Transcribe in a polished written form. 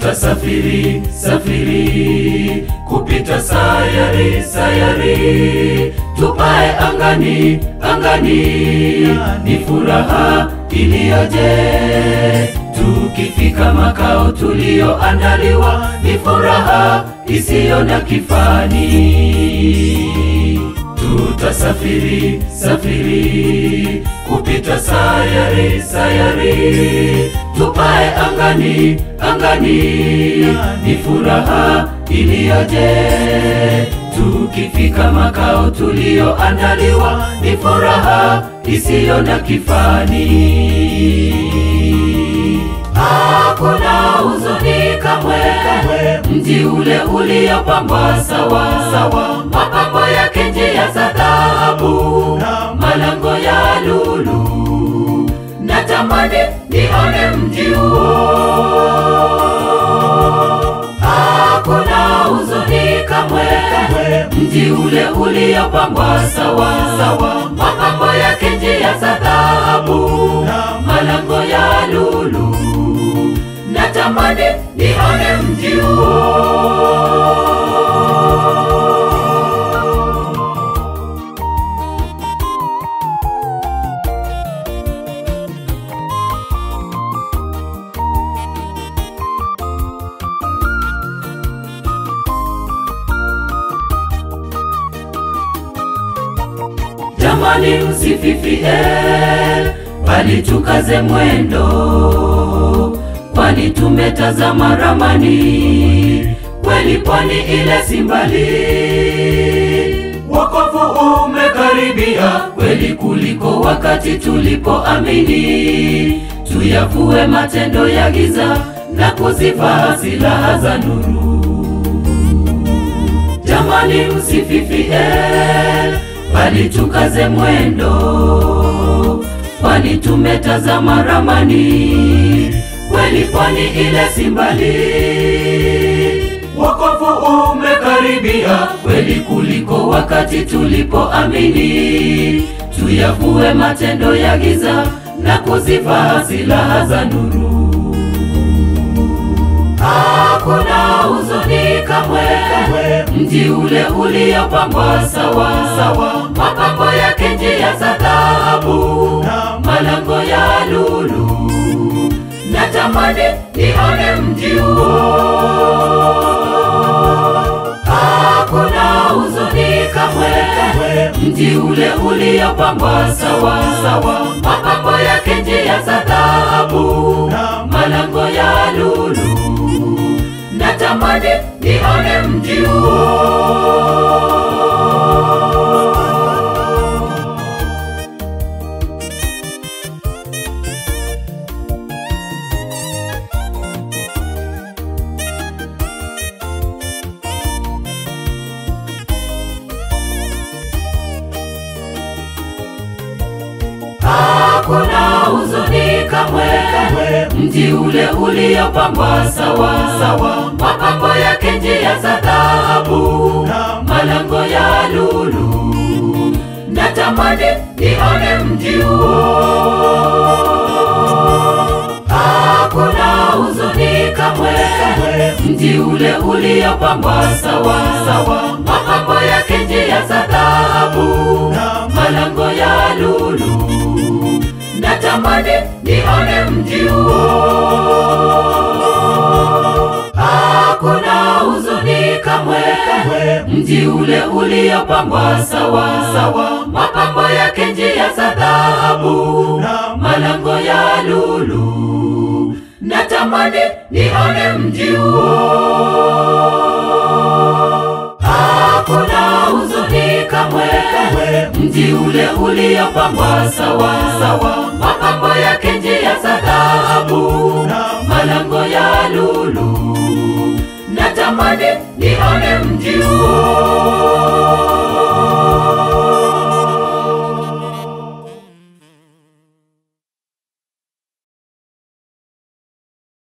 tutasafiri safiri kupita sayari sayari, tupae angani angani, ni furaha iliyoje. Tukifika makao tulioandaliwa, ni furaha isiyo na kifani. Tutasafiri safiri kupita sayari sayari, tupae angani angani, ni furaha iliyoje. Tukifika makao tulioandaliwa, ni furaha isiyo na kifani. Hakuna huzuni kamwe, mji ule uliopambwa sawa sawa, mapambo yake njia za dhahabu, malango ya lulu. Natamani nione mji huo. Hakuna huzuni kamwe, mji ule uliopambwa sawa sawa, mapambo yake njia za dhahabu, malango ya lulu. Natamani nione mji huo. Jamani usififie, bali tukaze mwendo, kwani tumetazama ramani, kweli pwani ile si mbali. Wokovu umekaribia kweli kuliko wakati tulipoamini. Tuyavue matendo ya giza na kuzivaa silaha za nuru. Jamani usififie, bali tukaze mwendo, kwani tumetazama ramani, kweli pwani ile si mbali. Wokovu umekaribia kweli kuliko wakati tulipoamini. Tuyavue matendo ya giza na kuzivaa silaha za nuru. Hakuna huzuni kamwe, mji ule uliopambwa sawa sawa, mapambo yake njia za dhahabu, malango ya lulu. Natamani nione mji huo. Hakuna huzuni kamwe, mji ule uliopambwa sawa sawa, mapambo yake njia za dhahabu, malango ya lulu. Natamani nione mji huo. Hakuna huzuni kamwe, mji ule uliopambwa sawa sawa, mapambo yake njia za dhahabu, malango ya lulu. Natamani nione mji huo. Hakuna huzuni kamwe, mji ule uliopambwa sawa sawa, mapambo yake njia za dhahabu, malango ya lulu. Natamani nione mji huo. Hakuna huzuni kamwe, mji ule uliopambwa sawa sawa, mapambo yake njia za dhahabu, malango ya lulu. Natamani nione mji huo. Hakuna huzuni kamwe, mji ule uliopambwa sawa sawa, mapambo yake njia za dhahabu, malango ya lulu. Natamani nione mji huo.